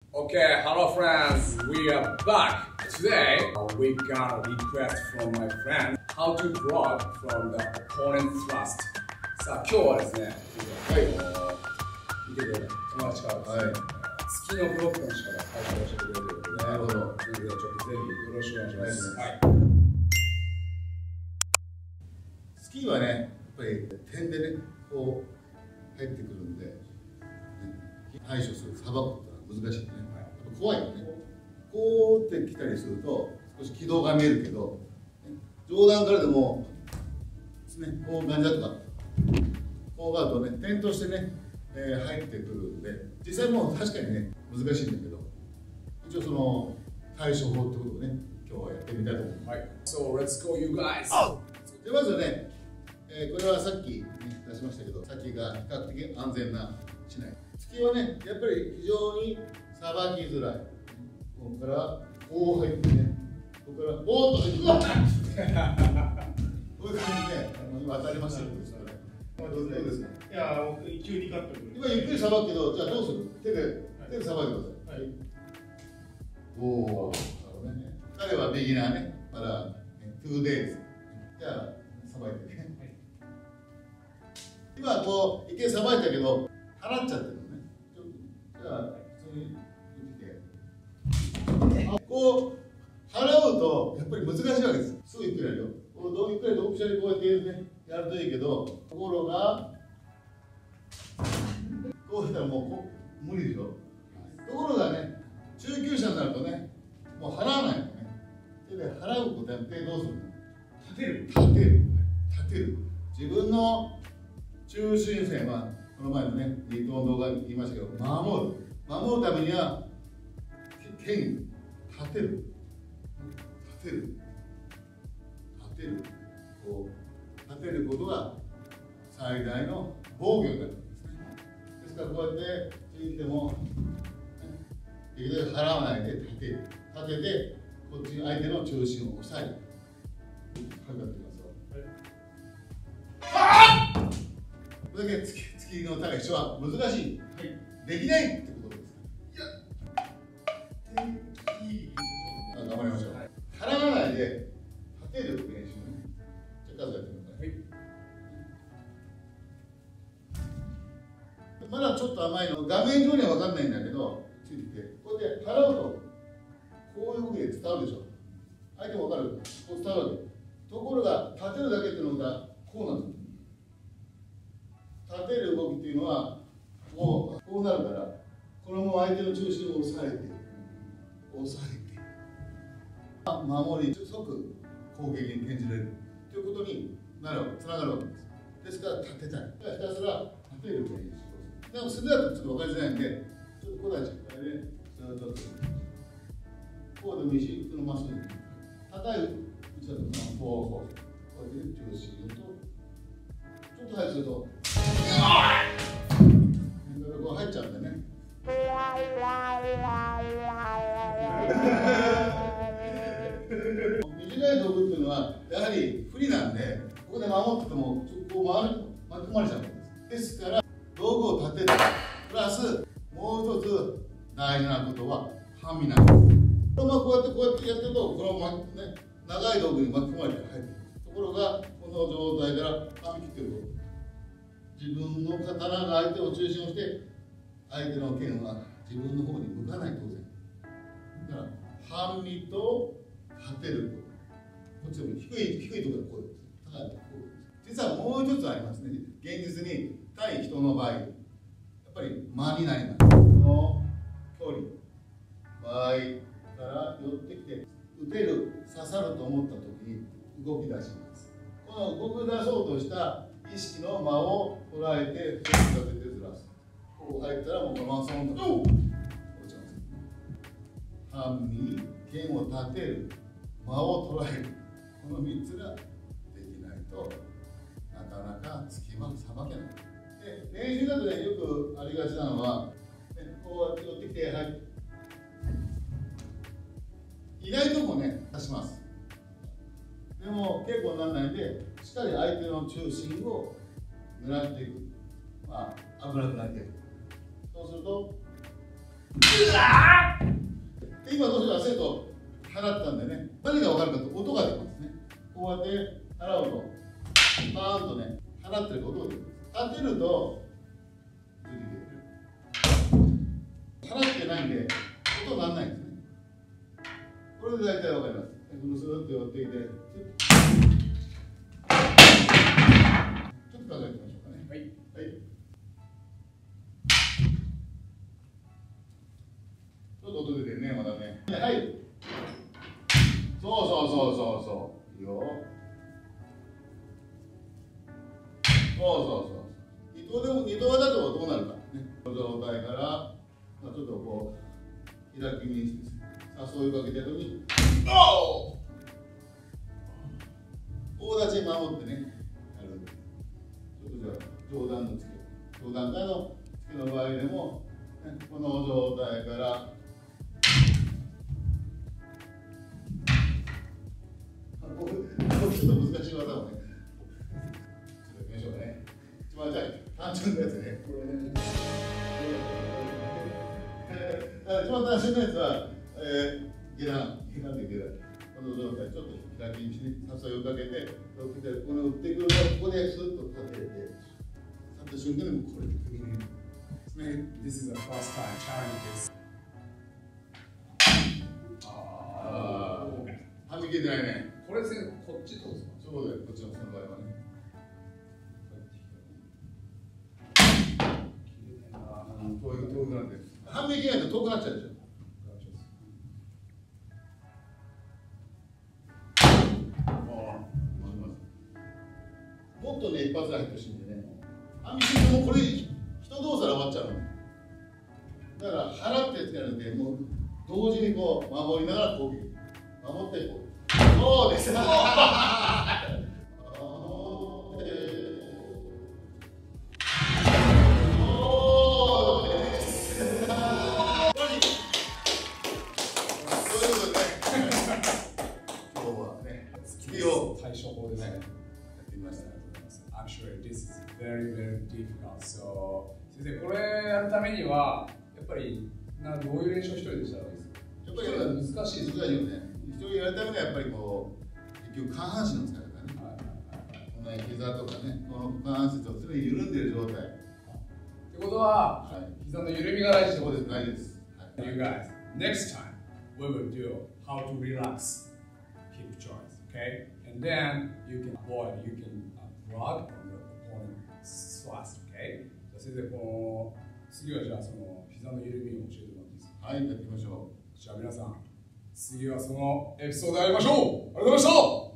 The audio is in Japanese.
Okay, hello friends, we are back. Today, we got a request from my friend how to block from the opponent thrust. さあ、今日はですね、見てください。友達からですね、月のブロックの仕方、最初教えてくれてるので、なるほど。なので、ちょっとぜひよろしくお願いします。はい。 スキーはね、やっぱり点でね、こう入ってくるんで、対処する、さばくことは難しいね。怖いよね。こうってきたりすると、少し軌道が見えるけど、上段からでも、ね、こうガンジャとか、こうがあるとね、点としてね、入ってくるんで、実際もう確かにね、難しいんだけど、一応その対処法ってことをね、今日はやってみたいと思います。はい。 So let's go, you guys! でまずね、これはさっき、出しましたけど、先が比較的安全なしない。突きはね、やっぱり非常にさばきづらい。ここからこう入ってね、ここからおーっと入ってくる。こういう感じで、今当たりましたよ。どうですか。 いや、急にカット。 今ゆっくりさばくけど、じゃあどうする？手でさばいてください。はい。おお、なるほどね。彼はビギナーね、まだ 2days。じゃあさばいてね。今こう一見さばいたけど払っちゃってるのね。じゃあ普通に言ってきて。こう払うとやっぱり難しいわけです。すぐゆっくりやるよ。こうどうゆっくりとオプションにこうやってねやるといいけど、ところがこうしたらもう無理でしょ。ところがね、中級者になるとね、もう払わないのね。手で払うことやってどうするの？立てる。自分の中心線はこの前のね、2頭の動画に言いましたけど、守るためには剣に立てることが最大の防御になるんですね。ですからこうやってついてもできるだけ払わないで立ててこっちに相手の中心を押さえる。かかってみますよ。これだけ突きの高い人は難しい、できないってことです。頑張りましょう。払わないで立てる練習ね。じゃあ数やってみてください。まだちょっと甘いの、画面上には分かんないんだけど、ついてて、こうやって払うと、こういう動きで伝わるでしょ。相手も分かる、こう伝わるわけ。ところが、立てるだけっていうのが、こうなんです。立てる動きっていうのは、こうなるから、このまま相手の中心を押さえて、守り、即攻撃に転じられるということにつながるわけです。ですから、立てたい。ひたすら立てる練習をする。でも、それだとちょっと分かりづらいんで、ちょっと古代しっかりね、こうでもいいし、そのまっすぐに。高いうちだと、こうやって中心と、ちょっと早くすると、こう入っちゃうんだよね。短い道具っていうのはやはり不利なんで、ここで守っててもこう巻き込まれちゃうんです。ですから道具を立てるプラスもう一つ大事なことは半身なんです。こうやってやってるとこのね、長い道具に巻き込まれて入ってくる。ところがこの状態から半身切ってると自分の刀が相手を中心をして相手の剣は自分の方に向かない当然。だから半身と立てるこっちでも低いところがこうです。高いところです。実はもう一つありますね。現実に対人の場合、やっぱり間になります。この距離、場合から寄ってきて、打てる、刺さると思ったときに動き出します。この動き出そうとした意識の間を捉えて、立ててずらす。こう入ったらもうこのままそのまま落ちます。半身、剣を立てる、間を捉える。この3つができないとなかなか突きはさばけない。で練習だとね、よくありがちなのは、こうやって寄ってきて、意外ともね、出します。でも結構にならないんで、しっかり相手の中心を狙っていく。危なくなっている。そうすると、うわー今どうしよう、生徒払ったんでね、何が分かるかと音が出ますね。こうやって払うと、パーンとね、払ってる音が出ます。当てると、払ってないんで、音にならないんですね。これで大体分かります。このスーッと寄ってきて、ちょっと考えてみましょうかね。 はい。 はい。ちょっと音出てるね、まだね。はい。そう。いいよ。そう。二度だとどうなるか。ね。この状態から、まあ、ちょっとこう、開きにして、誘いかけてるときに、大立ち守ってね、やる。ちょっとじゃあ、上段の付け。上段からの付けの場合でも、ね、この状態から、ちょっと難しい技をね、ちょっとやりましょうかね。一番じゃあ、単純なやつね。これね。一番単純なやつは、下段。この状態、ちょっと開きにして、誘いをかけて、この打ってくると、ここでスッと立てて、立った瞬間にこれで首に。 This is the first time challenge this. はじけてないね。 これ全部こっちどうですか？ そうだよ、こっちのその場合はね。遠くなって。反撃がないと遠くなっちゃうでしょ。もっとね、一発で入ってほしいんでね。反撃もこれ、一動作で終わっちゃうの。だから、払ってやるんで、もう同時にこう、守りながら攻撃。守ってこう。そうです。 Actually, this is very, very difficult. So, 先生、これやるためには、やっぱりどういう練習を一人でしたらいいですか？ やっぱり難しいですよね。一人やるためにはやっぱりこう、結局下半身の使い方ね。この膝とかね、この股関節を常に緩んでいる状態。 ってことは、膝の緩みが大事ってことですね。 大事です。 You guys, next time we will do how to relax hip joints, okay? And then you can avoid, you can block from the opponent's thrust, okay? じゃあ先生、この次はじゃあその膝の緩みを教えてもらっていいですか？ はい、やっていきましょう。 じゃあ皆さん、次はそのエピソードで会いましょう。ありがとうございました。